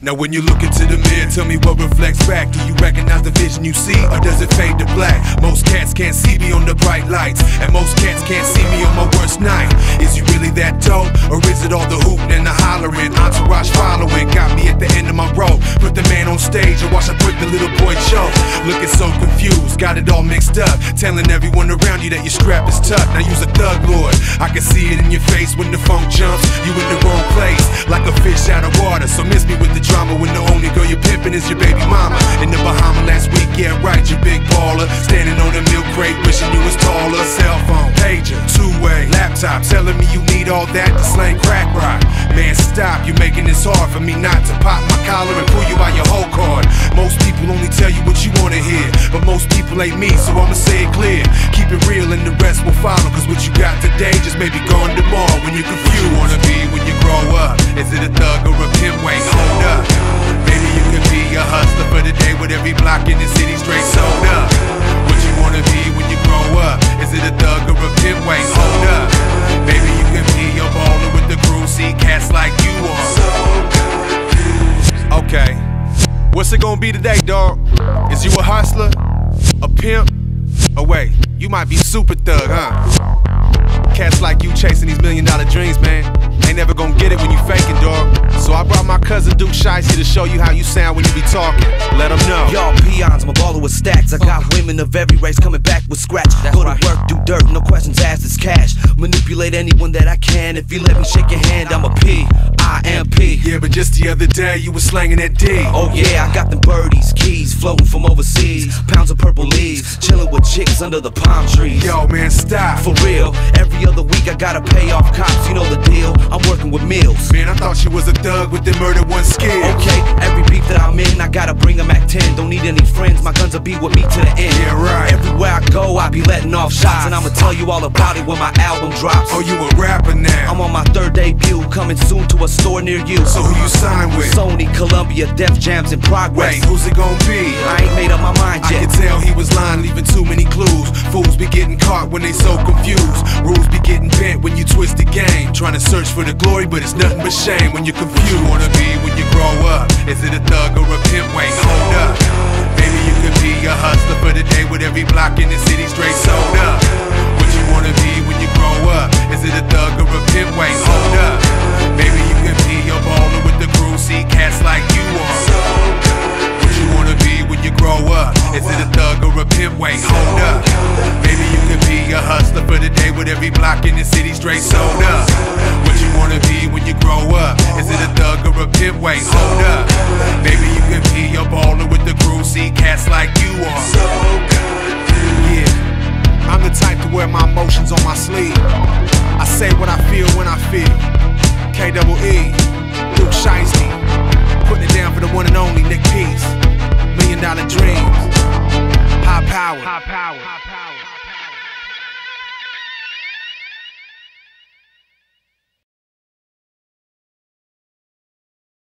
Now when you look into the mirror, tell me what reflects back. Do you recognize the vision you see, or does it fade to black? Most cats can't see me on the bright lights, and most cats can't see me on my worst night. Is you really that dope, or is it all the hooting and the hollering? Entourage following, got me at the end of my rope. Put the man on stage and watch I put the little boy choke. Looking so confused, got it all mixed up, telling everyone around you that your strap is tough. Now you's a thug lord, I can see it in your face when the phone jumps. You in the wrong place, like a fish out of water. So miss me with the drama when the only girl you're pimping is your baby mama. In the Bahamas last week, yeah right, you big baller. Standing on a milk crate, wishing you was taller. Cell phone, pager, two-way, laptop, telling me you need all that to slang crack rock. Man, stop, you're making this hard for me not to pop my collar and pull you by your whole card. Most people only tell you what you wanna hear, but most people ain't me, so I'ma say it clear. Keep it real and the rest will follow, cause what you got today just may be gone tomorrow. When you're confused, you wanna be when you grow up. Is it a thug or a pimp? Wait, hold up. Maybe you could be a hustler for the day with every block in the city straight sold up. What you wanna be when you grow up? Is it a thug or a pimp? Wait, hold up. Maybe you could be a baller with the crew, see cats like you are. Okay, what's it gonna be today, dawg? Is you a hustler? A pimp? Oh wait, you might be super thug, huh? Cats like you chasing these $1 million dreams, man. Ain't never gonna get it when you faking, dawg. So I brought my cousin Duke Shiesty to show you how you sound when you be talking. Let them know. Y'all peons, I'm a baller with stacks. I got women of every race coming back with scratch. Go to work, do dirt, no questions asked, it's cash. Manipulate anyone that I can. If you let me shake your hand, I'm a P-I-M-P. Yeah, but just the other day you was slanging that D. Oh yeah, I got them birdies, keys, floating from overseas. Pounds of purple leaves, chilling with chicks under the palm trees. Yo, man, stop. For real, every other week I gotta pay off cops, you know the deal. I'm working with meals. Man, I thought you was a thug with the murder one skill. Okay, every beef that I'm in, I gotta bring them at 10. Don't need any friends, my guns will be with me to the end. Yeah, right. Everywhere I go, I be letting off shots, and I'ma tell you all about it when my album drops. Oh, you a rapper now? I'm on my 3rd debut, coming soon to a store near you. So who you signed with? Sony, Columbia, Def Jam's in progress. Wait, who's it gonna be? I ain't made up my mind yet. I can tell he was lying, leaving too many clues. Fools be getting caught when they so confused. Rules be getting bent when you twist the game. Trying to search for the glory, but it's nothing but shame when you're confused. You wanna be when you grow up? Is it a thug or a pimp? Wait, hold up. Maybe you could be a hustler for the day with every block in the city straight sold up. What you wanna be when you grow up? Is it a thug or a pimp? Wait, hold up. Maybe you could be a baller with the crew, see cats like you are. What you wanna be when you grow up? Is it a thug or a pimp? Wait, hold up. Maybe you could be a hustler for the day with every block in the city straight sold up. What you wanna be when you grow up? Is it a thug or a pimp? Wait, hold up. Maybe you could be a baller with the crew, see cats like you are. Yeah, I'm the type to wear my emotions on my sleeve. I say what I feel when I feel. K-double-E, Duke Shiesty, putting it down for the one and only Nick Peace. $1 Million Dreams, high power.